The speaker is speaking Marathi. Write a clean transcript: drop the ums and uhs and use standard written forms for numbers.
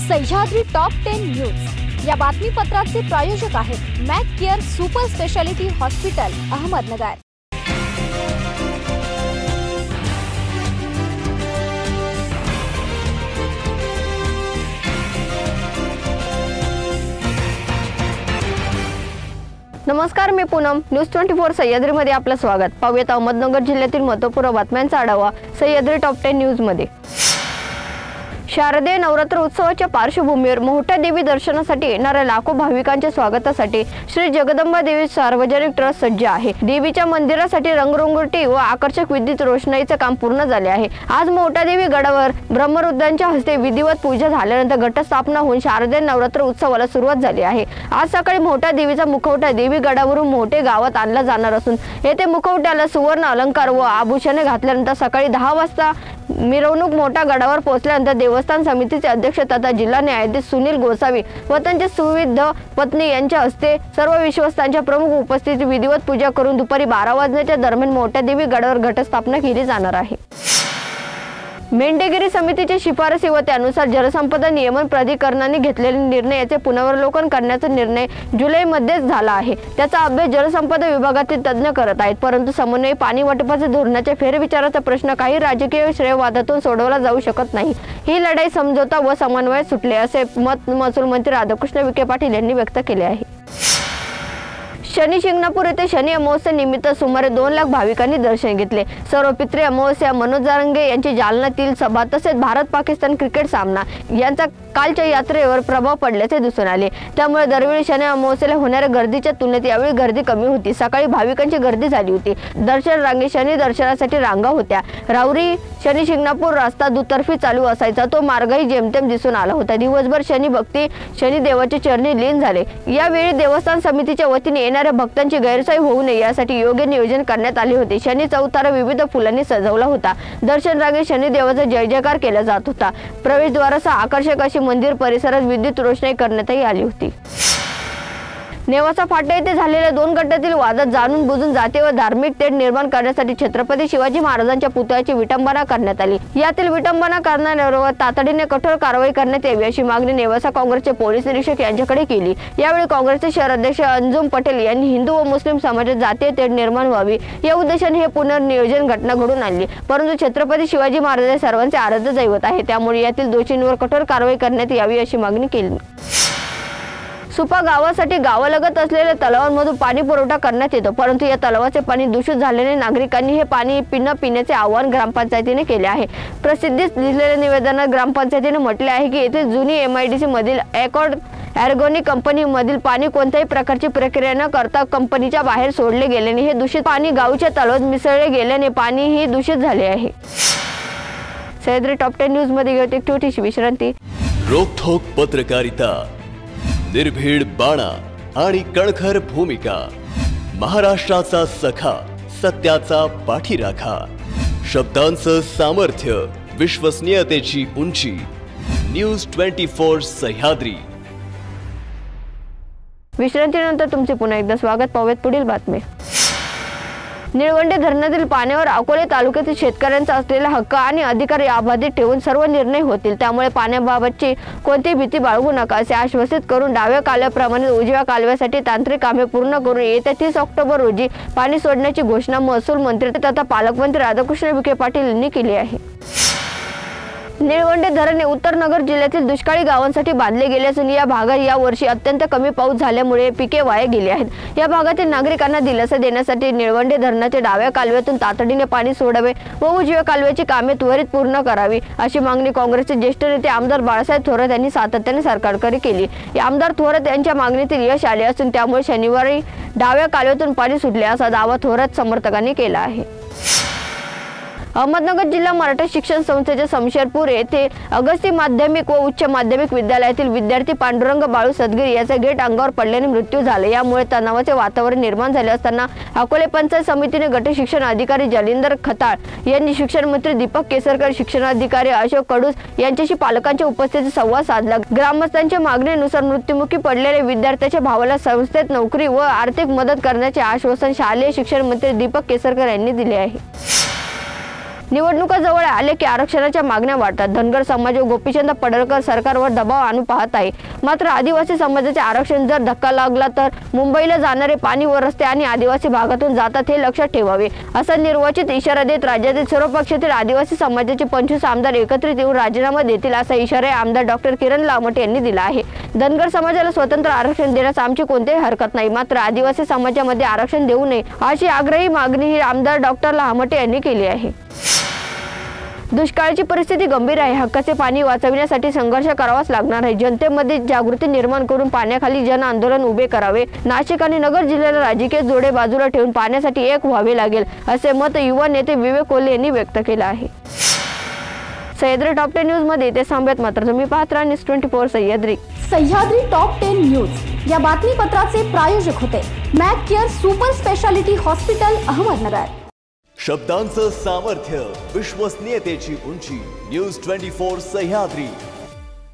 सह्याद्री टॉप 10 न्यूज या बातमीपत्राचे प्रायोजक आहेत Mac Care super speciality hospital Ahmednagar. नमस्कार, मी पूनम। न्यूज 24 सह्याद्री मध्ये आपलं स्वागत। पाहूयात अहमदनगर जिल्ह्यातील महत्त्वपूर्ण बातम्यांचा आढावा सह्याद्री टॉप 10 न्यूज मध्ये। शारदीय नवरात्र उत्सवाच्या पार्श्वभूमीवर मोठ्या देवी दर्शनासाठी येणाऱ्या लाखो भाविकांच्या स्वागतासाठी श्री जगदंबा देवी सार्वजनिक ट्रस्ट सज्ज आहे। देवीच्या मंदिरासाठी रंगरंगोटी व आकर्षक विद्युत रोषणाईचे काम पूर्ण झाले आहे। आज मोठ्या देवी गडावर ब्रह्मरुद्रांच्या हस्ते विधिवत पूजा झाल्यानंतर घटस्थापना होऊन शारदीय नवरात्र उत्सवाला सुरुवात झाली आहे। आज सकाळी मोठ्या देवीचा मुखवटा देवी गडावरून मोठे गावात आणला जाणार असून येथे मुखवट्याला सुवर्ण अलंकार व आभूषणे घातल्यानंतर सकाळी 10 वाजता मिरवणूक मोठ्या गडावर पोहोचल्यानंतर देवस्थान समितीचे अध्यक्ष तथा जिल्हा न्यायाधीश सुनील गोसावी व त्यांचे सुविध पत्नी यांच्या हस्ते सर्व विश्वासांच्या प्रमुख उपस्थितीत विधिवत पूजा करून दुपारी 12 वाजण्याच्या दरम्यान मोठ्या देवी गडावर घटस्थापना केली जाणार आहे। मेंढेगिरी समितीच्या शिफारसी व त्यानुसार जलसंपदा नियमन प्राधिकरणाने घेतलेले निर्णयाचे पुनरावलोकन करण्याचा निर्णय जुलैमध्येच झाला आहे। त्याचा अभ्यास जलसंपदा विभागातील तज्ञ करत आहेत, परंतु समन्वय पाणी वाटपाच्या धोरणाच्या फेरविचाराचा प्रश्न काही राजकीय श्रेयवादातून सोडवला जाऊ शकत नाही। ही लढाई समझोता व समन्वय सुटले असे मत महसूल मंत्री राधाकृष्ण विखे पाटील यांनी व्यक्त केले आहे। शनी शिंगणापूर येथे शनी अमावस्या निमित्त सुमारे 2 लाख भाविकांनी दर्शन घेतले। सर्व पितृ अमावस्या मनोज जारंगे यांची जालन्यातील सभा तसेच भारत पाकिस्तान क्रिकेट सामना यांचा कालच्या यात्रेवर प्रभाव पडल्याचे दिसून आले। त्यामुळे दरवेळी शनी अमावस्याला होणाऱ्या गर्दीच्या तुलनेत यावेळी गर्दी कमी होती। सकाळी भाविकांची गर्दी झाली होती। दर्शन रांगे शनी दर्शनासाठी रांगा होत्या। राहुरी शनी शिंगणापूर रस्ता दुतर्फी चालू असायचा, तो मार्गही जेमतेम दिसून आला होता। दिवसभर शनी भक्ती शनी देवाच्या चरणी लीन झाले। यावेळी देवस्थान समितीच्या वतीने येणाऱ्या भक्तांची गैरसोय होऊ नये यासाठी योग्य नियोजन करण्यात आले होते। शनी चौतारा विविध फुलांनी सजवला होता। दर्शन रांगेत शनी देवाचा जय जयकार केला जात होता। प्रवेशद्वारासह आकर्षक अशी मंदिर परिसरात विद्युत रोषणाई करण्यातही आली होती। नेवासा फाटा येथे झालेल्या 2 गटातील वादात जाणून बुजून जातीय व धार्मिक तेढ निर्माण करण्यासाठी छत्रपती शिवाजी महाराजांच्या पुतळ्याची विटंबना करण्यात आली। यातील विटंबना करणाऱ्यांवर तातडीने कठोर कारवाई करण्यात यावी अशी मागणी नेवासा काँग्रेसचे पोलीस निरीक्षक यांच्याकडे केली। यावेळी काँग्रेसचे शहर अध्यक्ष अंजुम पटेल यांनी हिंदू व मुस्लिम समाजात जातीय तेढ निर्माण व्हावी या उद्देशाने हे पुनर्नियोजन घटना घडून आणली, परंतु छत्रपती शिवाजी महाराज हे सर्वांचे आराध्य दैवत आहे, त्यामुळे यातील दोषींवर कठोर कारवाई करण्यात यावी अशी मागणी केली। सुपा गावासाठी गावालगत असलेल्या तलावांमधून पाणी पुरवठा करण्यात येतो, परंतु या तलावाचे पाणी दूषित झाल्याने नागरिकांनी हे पाणी पिण्याचे आवाहन ग्रामपंचायतीने केले आहे। प्रसिद्धीस दिलेल्या निवेदनात ग्रामपंचायतीने म्हटले आहे की येथे जुनी MIDC मधील एकॉर्ड ऑर्गॅनिक कंपनी मधील पाणी कोणत्याही प्रकारची प्रक्रिया न करता कंपनीच्या बाहेर सोडले गेल्याने हे दूषित पाणी गावच्या तलावात मिसळले गेल्याने पाणीही दूषित झाले आहे। सह्याद्री टॉप 10 न्यूज मध्ये घेऊ एक छोटीशी विश्रांती। रोखोक पत्रकारिता, निर्भीड बाणा आणि कणखर भूमिका, महाराष्ट्राचा सखा, सत्याचा पाठीराखा, शब्दांचं सामर्थ्य, विश्वसनीयतेची उंची। न्यूज 24 सह्याद्री। विश्रांतीनंतर तुमचे पुन्हा एकदा स्वागत। पाहूयात पुढील बातमी। निळवंडे धरणातील पाण्यावर अकोले तालुक्यातील शेतकऱ्यांचा असलेला हक्क आणि अधिकार याबाबत ठेवून सर्व निर्णय होतील, त्यामुळे पाण्याबाबतची कोणतीही भीती बाळगू नका असे आश्वासित करून डाव्या कालव्याप्रमाणे उजव्या कालव्यासाठी तांत्रिक कामे पूर्ण करून येत्या 30 ऑक्टोबर रोजी पाणी सोडण्याची घोषणा महसूल मंत्री तथा पालकमंत्री राधाकृष्ण विखे पाटील यांनी केली आहे। निळवंडे धरण हे उत्तर नगर जिल्ह्यातील दुष्काळी गावांसाठी बांधले गेले असून या भागात या वर्षी अत्यंत कमी पाऊस झाल्यामुळे पिके वाया गेली आहेत। या भागातील नागरिकांना दिलासा देण्यासाठी निळवंडे धरणाच्या डाव्या कालव्यातून तातडीने पाणी सोडावे व उजव्या कालव्याची कामे त्वरित पूर्ण करावी अशी मागणी काँग्रेसचे ज्येष्ठ नेते आमदार बाळासाहेब थोरात यांनी सातत्याने सरकारकडे केली। आमदार थोरात यांच्या मागणीतील यश आले असून त्यामुळे शनिवारी डाव्या कालव्यातून पाणी सुटले असा दावा थोरात समर्थकांनी केला आहे। अहमदनगर जिल्हा मराठा शिक्षण संस्थेच्या शमशेरपूर येथे अगस्ती माध्यमिक व उच्च माध्यमिक विद्यालयातील विद्यार्थी पांडुरंग बाळू सदगिरी याचा गेट अंगावर पडल्याने मृत्यू झाला। यामुळे तणावाचे वातावरण निर्माण झाले असताना अकोले पंचायत समितीने गट शिक्षण अधिकारी जालिंदर खताळ यांनी शिक्षण मंत्री दीपक केसरकर, शिक्षणाधिकारी अशोक कडूस यांच्याशी पालकांच्या उपस्थितीत संवाद साधला। ग्रामस्थांच्या मागणीनुसार मृत्युमुखी पडलेल्या विद्यार्थ्याच्या भावाला संस्थेत नोकरी व आर्थिक मदत करण्याचे आश्वासन शालेय शिक्षण मंत्री दीपक केसरकर यांनी दिले आहे। निवडणुका जवळ आले की आरक्षणाच्या मागण्या वाढतात. धनगर समाज व गोपीचंद पडळकर सरकारवर दबाव आणू पाहत आहे. मात्र आदिवासी समाजाचे आरक्षण जर धक्का लागला तर मुंबईला जाणारे पाणी व रस्ते आणि आदिवासी भागातून जातात हे लक्षात ठेवावे, असा निर्वाचित इशारा देत राज्यातील सर्व पक्षातील आदिवासी समाजाचे 25 आमदार एकत्रित येऊन राजीनामा देतील, असा इशारा आमदार डॉक्टर किरण लामटे यांनी दिला आहे. धनगर समाजाला स्वतंत्र आरक्षण देण्यास आमची कोणतीही हरकत नाही, मात्र आदिवासी समाजामध्ये आरक्षण देऊ नये अशी आग्रही मागणी ही आमदार डॉक्टर लामटे यांनी केली आहे. दुष्काळाची परिस्थिती गंभीर आहे. हक्काचे पाणी वाचविण्यासाठी संघर्ष करावाच लागणार आहे. जनतेमध्ये जागृती निर्माण करून पाण्याखाली जन आंदोलन उभे करावे. नाशिक आणि नगर जिल्ह्याला राजकीय जोडे बाजूला ठेवून पाण्यासाठी एक व्हावे लागेल, असे मत युवा नेते विवेक कोल्हे यांनी व्यक्त केले आहे. सह्याद्री टॉप 10 न्यूज मध्ये ते सांगत मात्र तुम्ही पाहत राहा news 24 Sahyadri. Sahyadri top 10 news या बातमीपत्राचे प्रायोजक होते Mac Care super speciality hospital Ahmednagar. शब्दांचं सामर्थ्य, विश्वसनीयतेची उंची. न्यूज 24 सह्याद्री.